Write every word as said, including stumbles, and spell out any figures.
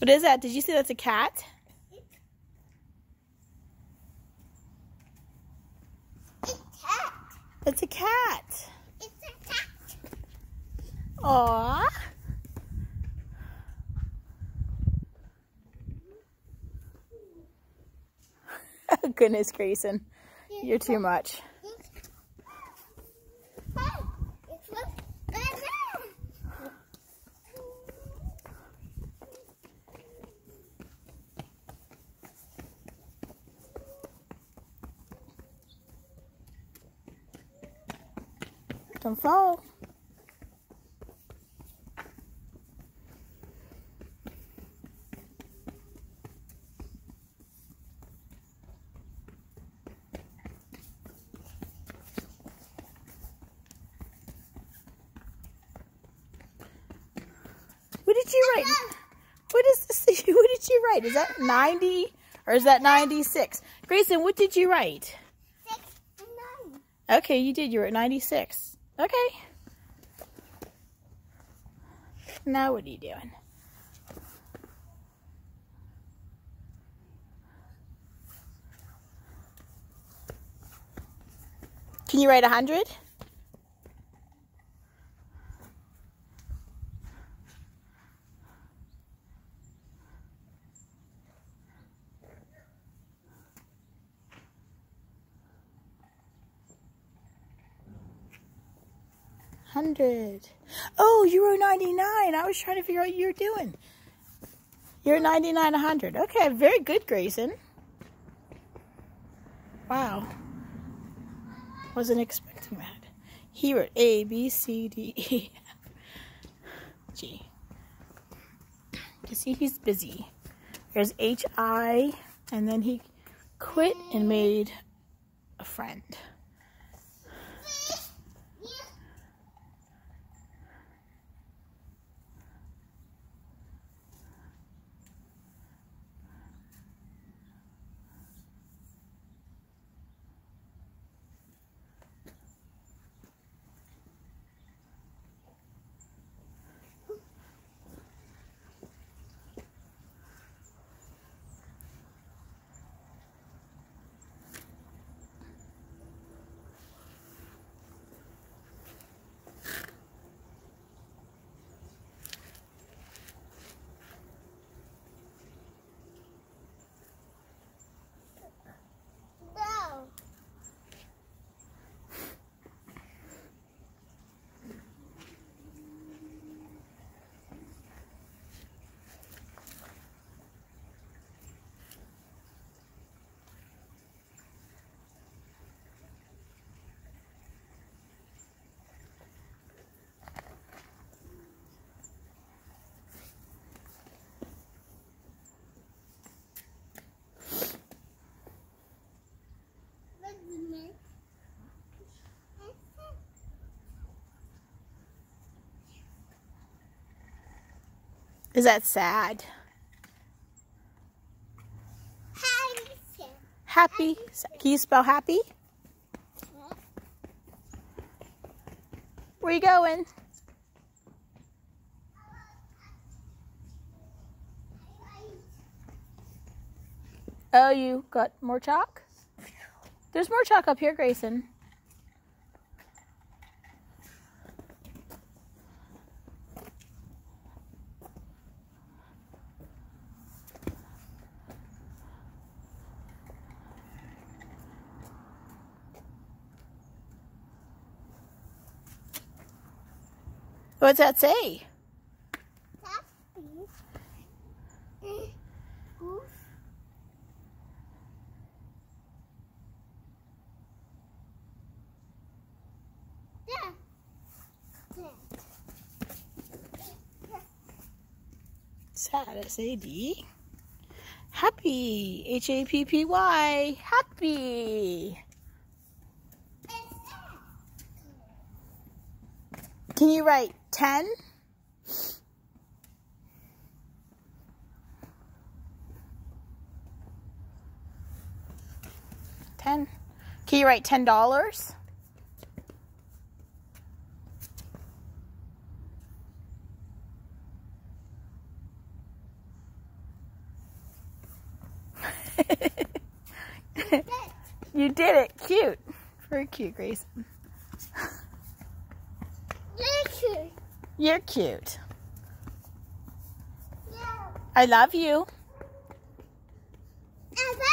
What is that? Did you say that's a cat? It's a cat. It's a cat. It's a cat. Aww. Oh, goodness, Greyson. You're too much. Don't fall. What did you write? What is this? What did you write? Is that ninety or is that ninety-six? Greyson, what did you write? Six and nine. Okay, you did. You were at ninety-six. Okay. Now what are you doing? Can you write a hundred? Hundred. Oh, you wrote ninety-nine. I was trying to figure out what you were doing. You're ninety-nine, a hundred. Okay, very good, Greyson. Wow. Wasn't expecting that. He wrote A, B, C, D, E, F, G. You see, he's busy. There's H, I, and then he quit and made a friend. Is that sad? Happy. Can you spell happy? Where are you going? Oh, you got more chalk? There's more chalk up here, Greyson. What's that say? Sad, S A D. Happy, H A P P Y, happy. Can you write ten? ten. Can you write ten dollars? You did it. Cute. Very cute, Greyson. You're cute. You're cute. Yeah. I love you. I